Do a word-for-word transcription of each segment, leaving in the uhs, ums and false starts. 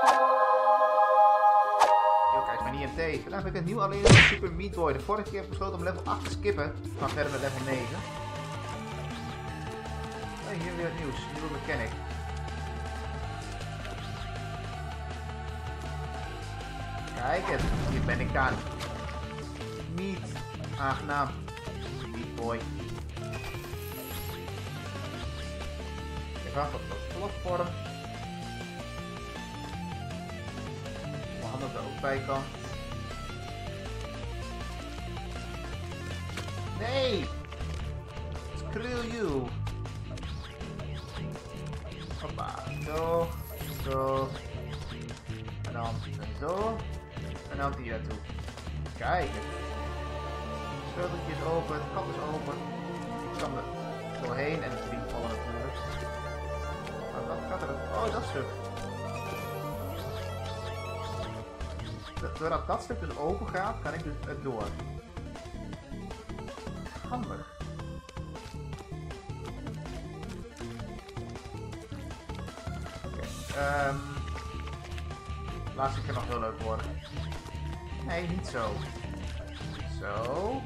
Yo, kijk mij niet in tegen. Vandaag heb ik een nieuw alleen van Super Meat Boy. De vorige keer heb ik besloten om level acht te skippen. We gaan verder met level negen. Oh, hier weer het nieuws. Nieuwe mechanic. Kijk eens, hier ben ik aan. Meat. Aangenaam. Meat Boy. Ik ga op de platform. Mijn handen er ook bij kan. Nee! Screw you! Hoppa, zo, zo. En dan zo. En dan hier naartoe. Kijk eens. Sleuteltje is open, het gat is open. Ik kan er doorheen en het ding vallen natuurlijk. Maar wat gaat er? Oh, dat stuk. Doordat dat stuk dus open gaat, kan ik dus het door. Handig. Oké, okay, um, laatste keer nog heel leuk worden. Nee, niet zo. Zo.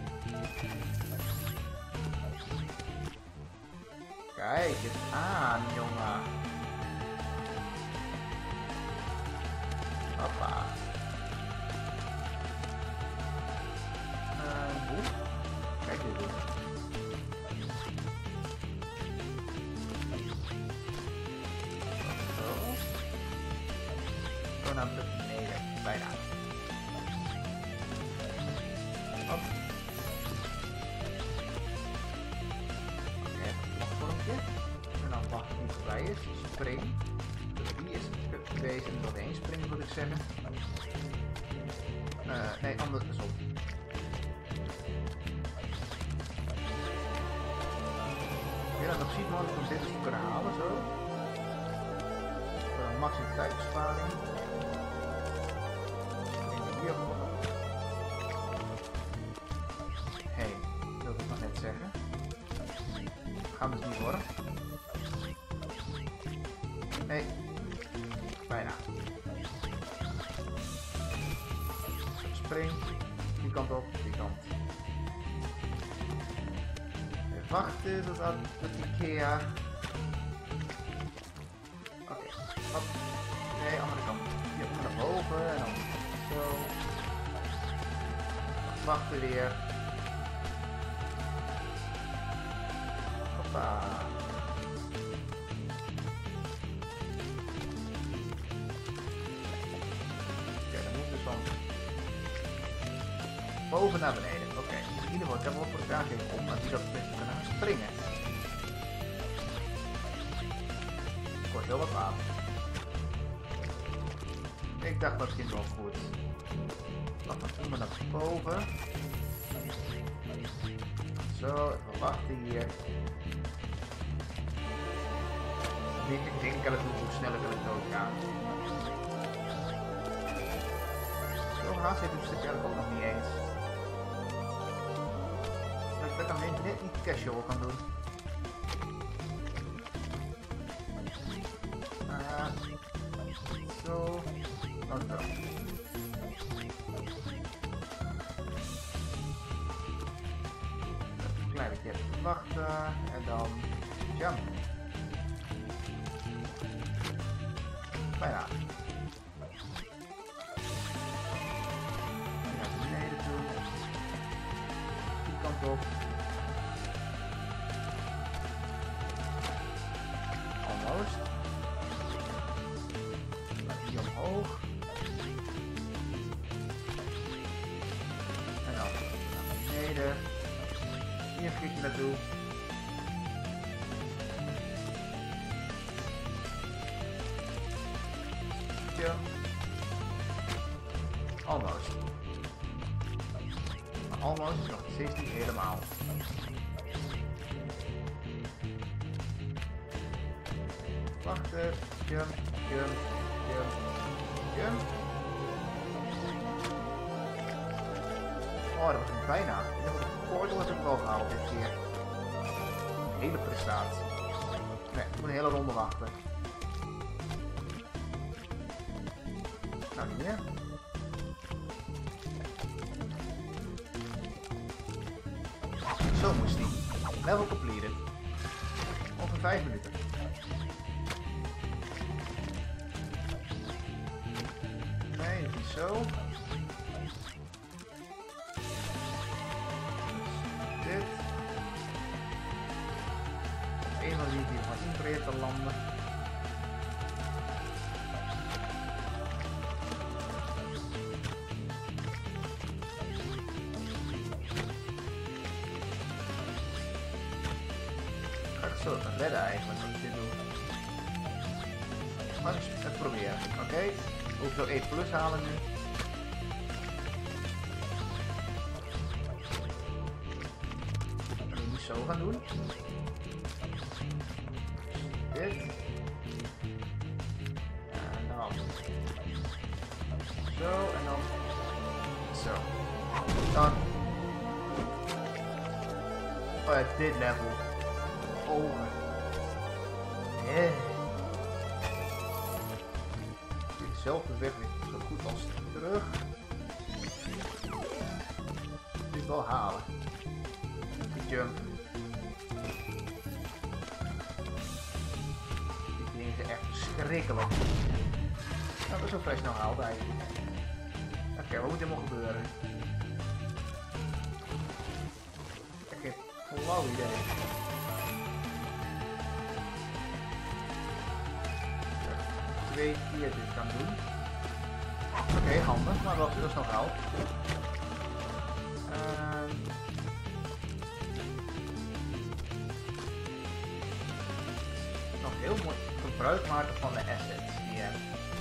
Kijk eens aan, jongen. Hoppa. Uh, boek. Kijk eens. Zo. Zo naar beneden. Bijna. Hop. Oké, even een platformpje. En dan wacht die voorbij is. Spring. Dus die is deze en doorheen springen, moet ik zeggen. Uh, nee, andersom. Ja, dan nog ziet mogelijk om dit te kunnen halen, zo. Voor een maximum tijdbesparing. Hier heen, wilde ik nog net zeggen. Gaan we dus niet worden. Nee, bijna. Spring, die kant op, die kant. Even wachten tot aan het Ikea. Oké, okay. Hop. Nee, andere kant. Hier naar boven en dan zo. Wachten weer. Hoppa. Oké, dan moet dus van boven naar beneden. Oké, okay. In ieder geval, ik heb wel voor elkaar gegeven om aan die dat te kunnen gaan springen. Ik word heel wat aan. Ik dacht misschien wel goed. Dan gaan we naar boven. Zo, even wachten hier. Hoe meer ik denk kan het doen, hoe sneller kan het doodgaan. Zo haast heeft het stuk eigenlijk ook nog niet eens. Dat ik dat alleen net niet casual kan doen. Uh, zo. Oh, zo. Een klein beetje even wachten en dan jump. Bijna. Naar beneden toe. Die kant op. Almost. Hier omhoog. En dan naar beneden. Hier een vliegje naartoe. Almost. Maar almost is nog steeds niet helemaal. Wachten. Jump, jump, jump, jump. Oh, dat was bijna. De portal was ook wel gehaald dit keer. Een hele prestatie. Nee, ik moet een hele ronde wachten. Nou, niet meer. Zo moest die. Level completed. Over vijf minuten. Nee, dat is niet zo. Dit. Eenmaal zie ik hier van inbreed te landen. Zo, het redden eigenlijk, als ik dit doe. Maar ik het proberen. Oké, okay. We hoeven zo één plus halen nu. Ik moet niet zo gaan doen. Dit. En dan. Zo, en dan. Zo. Dan. Oh ja, dit level. Over. Yeah. Dezelfde weg weer zo goed als terug. Dit wel halen. Die jump. Die dingen zijn echt verschrikkelijk. Nou, dat is ook vrij snel gehaald eigenlijk. Oké, okay, wat moet er nog gebeuren? Ik heb een flauw idee. Twee keer dit kan doen. Oké, okay, handig, maar dat is nog wel. Uh, nog heel mooi gebruik maken van de assets die je hebt.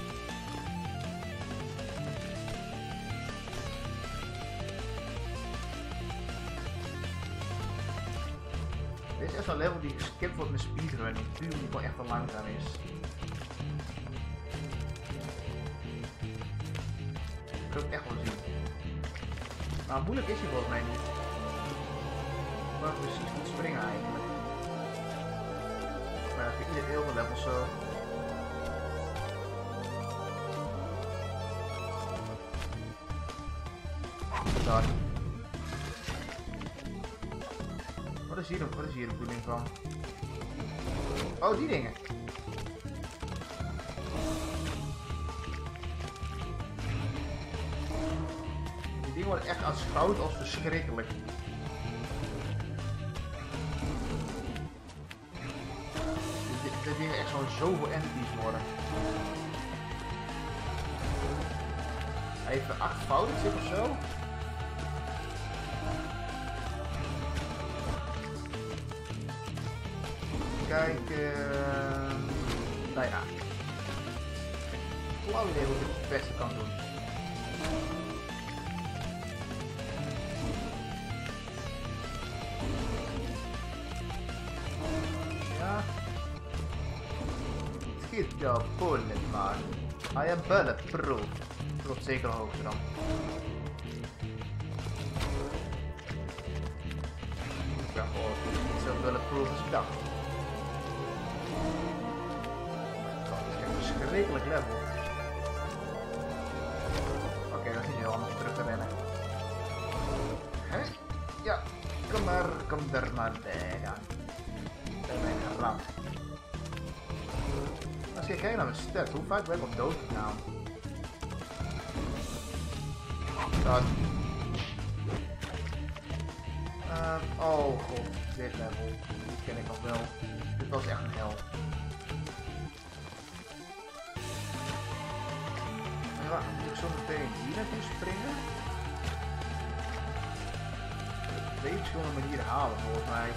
Dit is echt zo'n level die geskipt wordt met speedrunning, puur omdat die gewoon echt wel langzaam is. Ik wil het echt wel zien. Nou, moeilijk is hij volgens mij niet. Maar precies moet springen eigenlijk. Maar dat is bij ieder heel veel levels zo. Daar. Wat is hier, wat is hier de bedoeling van? Oh, die dingen. Die dingen worden echt aanschouwd als verschrikkelijk. Dat dingen echt zo'n zoveel entities worden. Hij heeft er acht fouten zit of zo. Kijk, uh, nou ja. Flauw idee hoe ik het het beste kan doen. Ja. Schiet jouw bullet maar. I am bulletproof. Tot zeker hoogte dan. Ja, gewoon niet zo bulletproof als ik dacht. Verschrikkelijk level. Oké, okay, dat is niet heel anders terug te rennen. Hè? Ja, kom maar, kom er maar bij dan. Bij mijn geramd. Als je kijkt naar mijn stats, hoe vaak ben ik op dood gegaan? Dat. Uh, oh god, dit level. Die ken ik nog wel. Dit was echt een hel. Ja, moet ik zo meteen hier naartoe springen? Twee verschillende manieren halen volgens mij.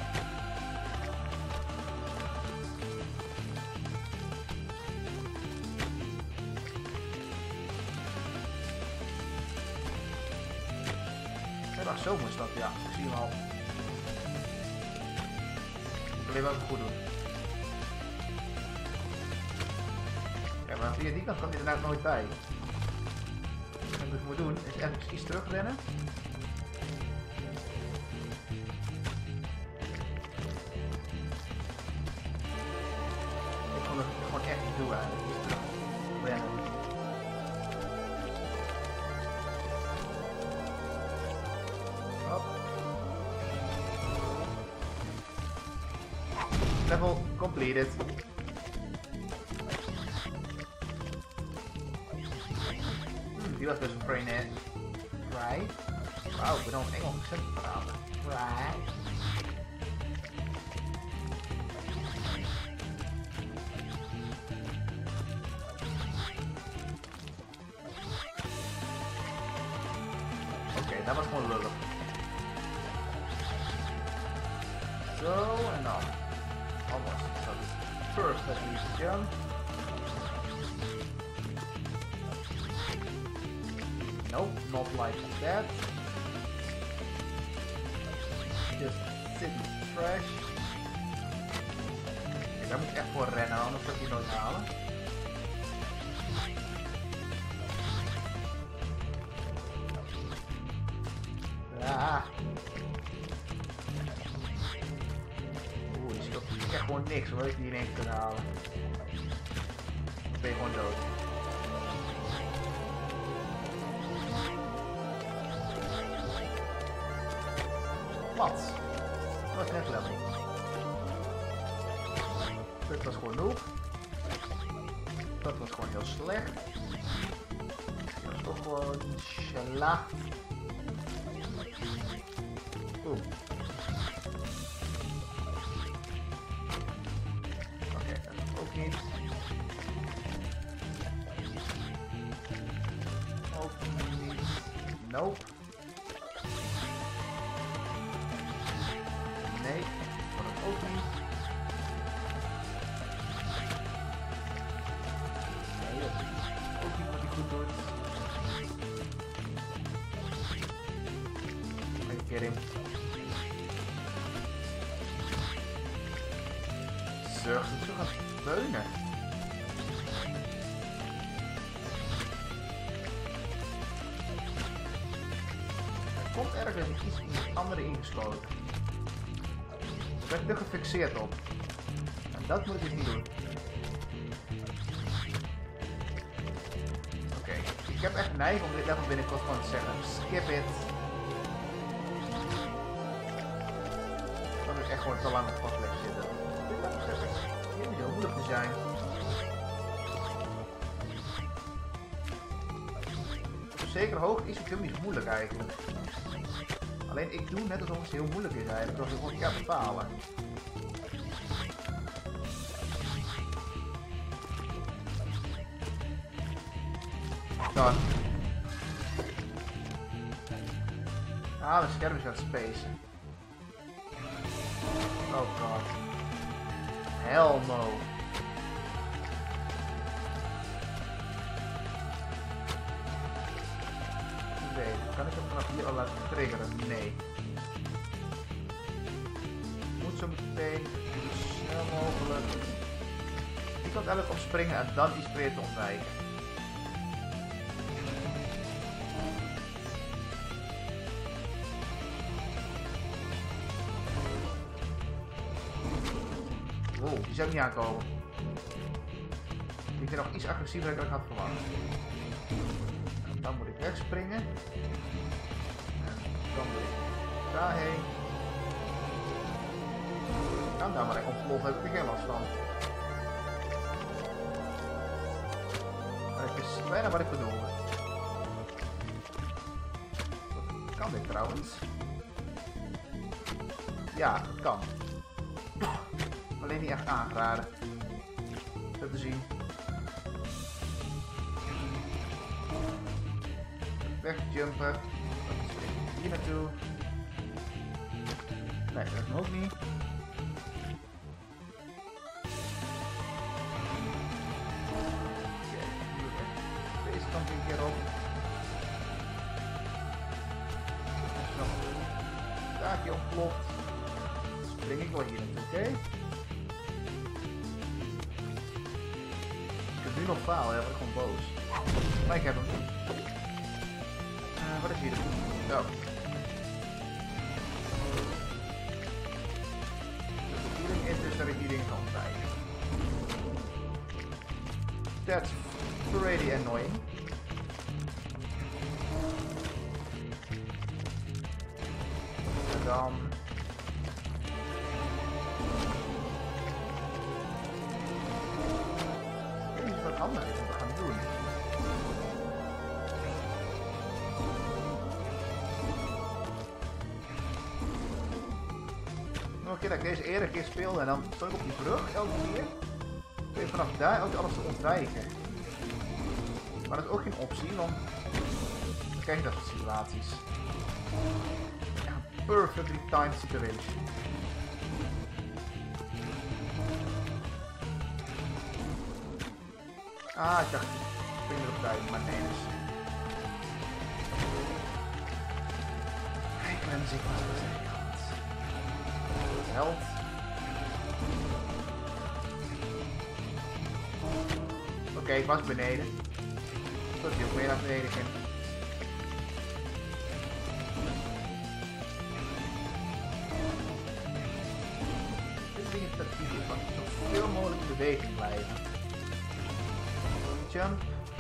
Ja, zo moest dat, ja, ik zie hem al. Ik wil even wat goed doen. Ja, maar via die kant kan hij er nou nooit bij. En wat ik moet doen is even iets terugrennen. Ik kon het gewoon echt niet doen eigenlijk. Iets terugrennen. Completed. Hmm, die was best een vrij net. Right. Wauw, ik ben al Engels gezet praten. Right. Oké, okay, dat was gewoon lullig. Zo, en dan. Almost. So first, let me use the jump. Nope, not like that. Just sit in the trash. Okay, daar moet ik echt voor rennen, anders kan ik die nooit halen. Ja. Oeh, die schild is echt gewoon niks hoor, ik die in één keer kan halen. Dan ben je gewoon dood. Wat? Dat was net level. Dit was gewoon noob. Dat was gewoon heel slecht. Dat was toch gewoon slecht. Oeh. Oké, okay, dat is ook niet. Ook niet. Nope. Nee, dat ook niet. Nee, dat is ook niet wat hij goed doet. Are you kidding? Zorg dat ze gaan steunen. Er komt ergens iets in het andere ingesloten. Ik ben er gefixeerd op. En dat moet ik niet doen. Oké, okay. Ik heb echt neiging om dit level binnenkort gewoon te zeggen. Skip it. Dat is echt gewoon te lang op vastleg zitten. Dit level is echt heel moeilijk te zijn. Op zekere hoogte is het helemaal niet moeilijk eigenlijk. Alleen ik doe net alsof het heel moeilijk is eigenlijk, alsof ik gewoon ga bepalen. Dan. Ah, mijn scherm is aan het spacen. Oh god. Hell no. Nee, kan ik hem vanaf hier al laten triggeren? Nee. Moet zo meteen zo snel mogelijk. Ik kan eigenlijk opspringen en dan iets proberen te ontwijken. Wow, die zou ik niet aankomen. Ik ben nog iets agressiever dan ik had verwacht. En dan moet ik wegspringen. En dan moet ik daarheen. En daar maar ik ontploffen, heb ik er geen last van. Maar het is bijna wat ik bedoelde. Kan dit trouwens? Ja, dat kan. Alleen niet echt aangeraden. Zo te zien. Wegjumpen. Hier naartoe. Nee, dat is ook niet. Oké, deze kant een keer op. Kaartje ontploft. Spring ik wel hier naartoe, oké? Okay? Ik heb nu nog falen, ja, word ik gewoon boos. Maar ik heb hem. Uh, wat is hier de voet? Oh. De bedoeling is dus dat ik die dingen kan ontwijken. That's pretty annoying. En dan... ander is om te gaan doen. Nog een keer dat ik deze eerder een keer speelde en dan stond ik op die brug elke keer. Kun je vanaf daar ook alles te ontwijken. Maar dat is ook geen optie, want dan krijg je dat soort situaties. Ja, perfectly timed situation. Ah, ik dacht, ik ben erop tijd, maar nee dus. Ik ben zeker aan de zijkant. Held. Oké, okay, ik was beneden. Dat hij ook meer naar beneden ging. Dit ding is dat hij van zoveel mogelijk in beweging blijven. Jump.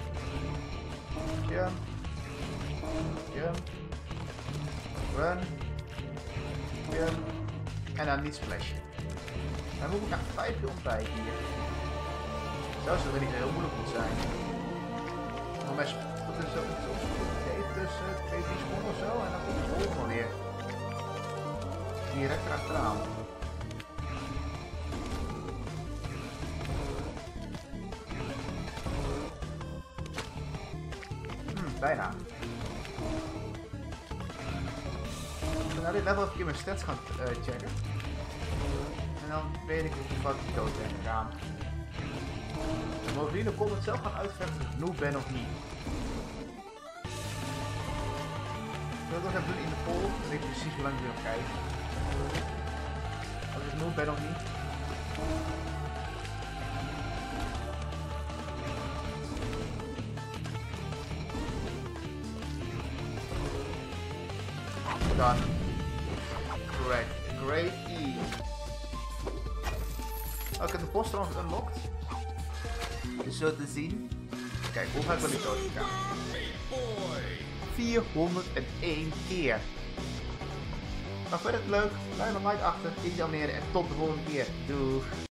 Jump. Jump. Run. Jump. En dan niet splashen. Dan moet ik echt vijf keer ontwijken hier. Zou ze er niet heel moeilijk moet zijn. Maar mijn spot is zo iets tussen twee, drie seconden of zo. En dan komt de volgende weer. Direct erachteraan. Bijna. Ik ga naar dit level even een keer mijn stats gaan uh, checken. En dan weet ik of ik wat dood ben gegaan. Bovendien kon het zelf gaan uitvechten of ik noob ben of niet. Ik wil het nog even doen in de poll. Dan weet ik precies hoe lang ik wil kijken. Als ik noob ben of niet. Done. Correct. Great E. Oh, ik heb de post trouwens unlocked. Dus zo te zien. Kijk, hoe vaak ben ik dood gegaan? vierhonderdéén keer. Maar verder leuk. Blijf een like achter. Ik abonneren en tot de volgende keer. Doei.